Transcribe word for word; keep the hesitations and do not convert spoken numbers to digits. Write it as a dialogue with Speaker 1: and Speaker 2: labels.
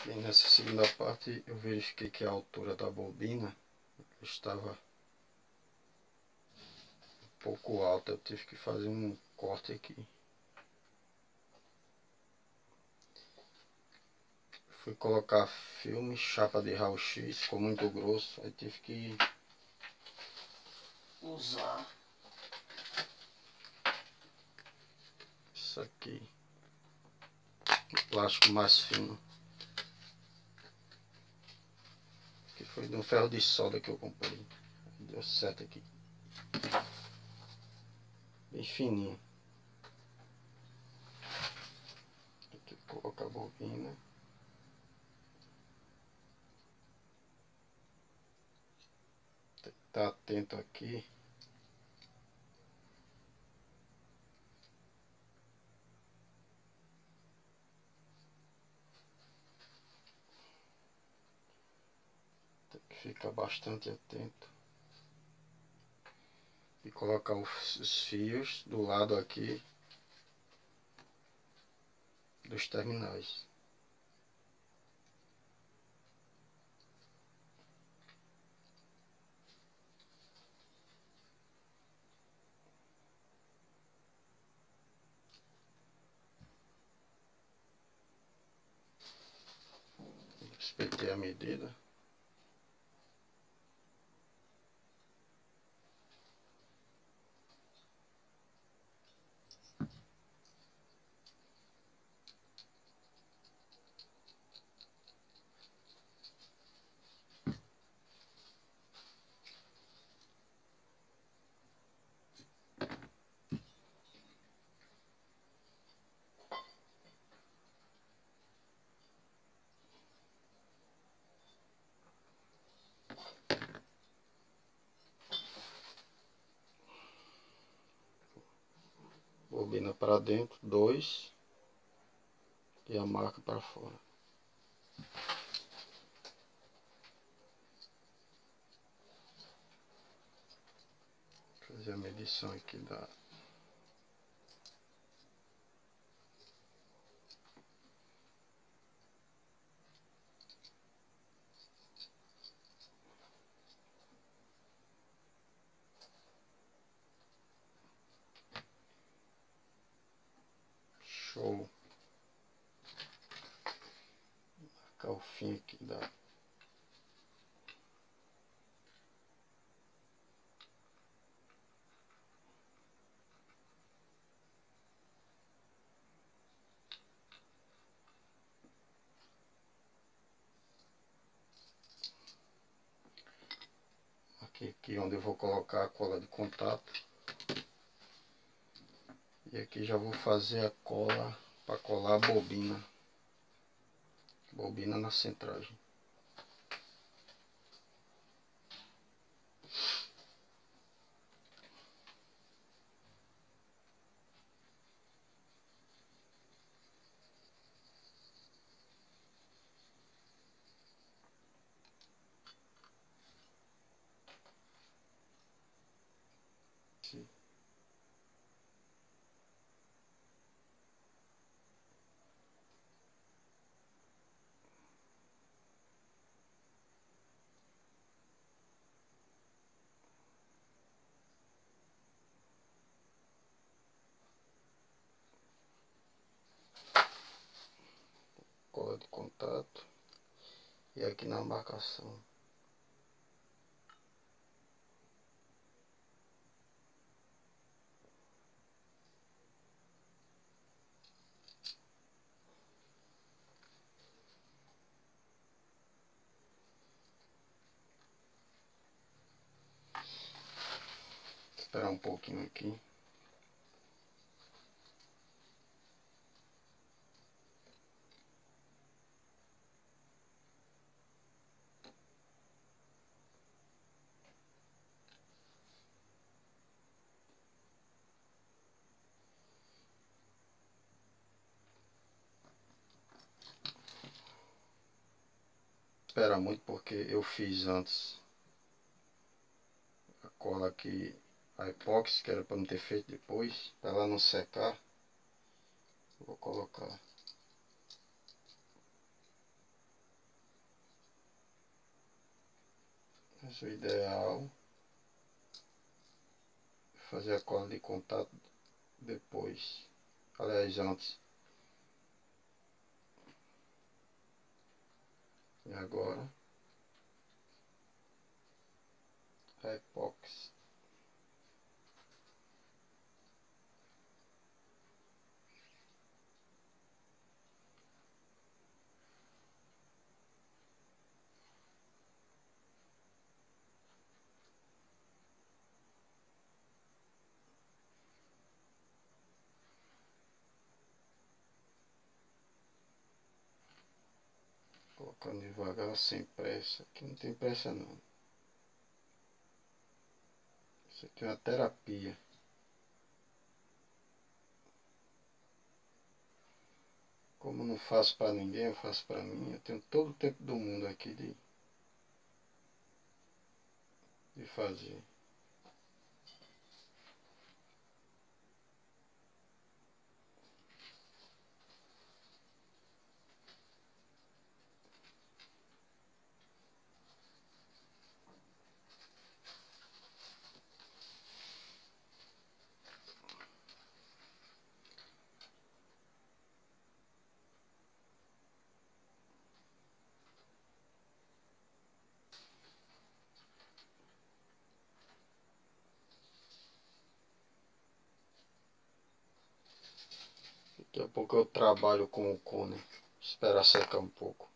Speaker 1: E nessa segunda parte eu verifiquei que a altura da bobina estava um pouco alta, eu tive que fazer um corte aqui. Fui colocar filme, chapa de raio-x, ficou muito grosso, aí tive que usar isso aqui, um plástico mais fino, que foi de um ferro de solda que eu comprei, deu certo aqui, bem fininho. Aqui colocar a bobina. Tem que estar atento aqui. Tem que ficar bastante atento. E colocar os fios do lado aqui dos terminais. Respeitei a medida. Bobina para dentro, dois, e a marca para fora. Vou fazer a medição aqui da show. Marcar o fim aqui da aqui, aqui onde eu vou colocar a cola de contato. E aqui já vou fazer a cola para colar a bobina. Bobina na centragem. Sim. Cola de contato. E aqui na marcação. Esperar um pouquinho aqui. Espera muito porque eu fiz antes a cola aqui, a epóxi, que era para não ter feito depois, para ela não secar. Vou colocar Mas o ideal é fazer a cola de contato depois, aliás antes. E agora a epóxi. Colocando devagar, sem pressa. Aqui não tem pressa não. Isso aqui é uma terapia. Como eu não faço para ninguém, eu faço para mim. Eu tenho todo o tempo do mundo aqui de, de fazer. Daqui a pouco eu trabalho com o cone. Esperar secar um pouco.